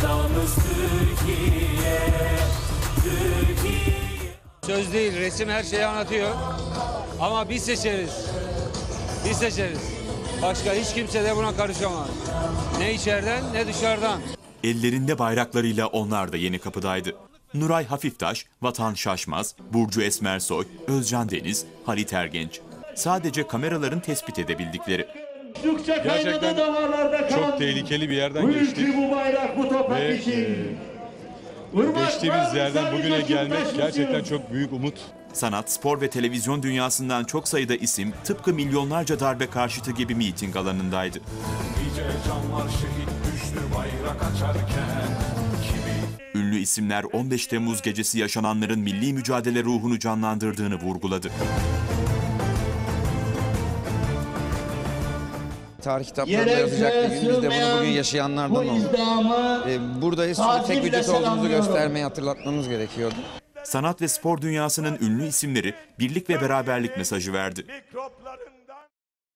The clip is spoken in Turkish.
Sevdamız Türkiye, Türkiye. Söz değil, resim her şeyi anlatıyor. Ama biz seçeriz. Biz seçeriz. Başka hiç kimse de buna karışamaz. Ne içeriden ne dışarıdan. Ellerinde bayraklarıyla onlar da Yenikapı'daydı. Nuray Hafiftaş, Vatan Şaşmaz, Burcu Esmersoy, Özcan Deniz, Halit Ergenç. Sadece kameraların tespit edebildikleri. Gerçekten çok tehlikeli bir yerden geçtik. Bu bayrak, bu toprak Ve için. geçtiğimiz yerden bugüne gelmek gerçekten çok büyük umut. Sanat, spor ve televizyon dünyasından çok sayıda isim tıpkı milyonlarca darbe karşıtı gibi miting alanındaydı. Nice canlar şehit düştü bayrak açarken. Ünlü isimler 15 Temmuz gecesi yaşananların milli mücadele ruhunu canlandırdığını vurguladı. Tarih kitaplarında yazacak bir gün. Biz de bunu bugün yaşayanlardan olduk. Buradayız çünkü tek vücut olduğumuzu göstermeyi hatırlatmamız gerekiyordu. Sanat ve spor dünyasının ünlü isimleri birlik ve beraberlik mesajı verdi. Mikropların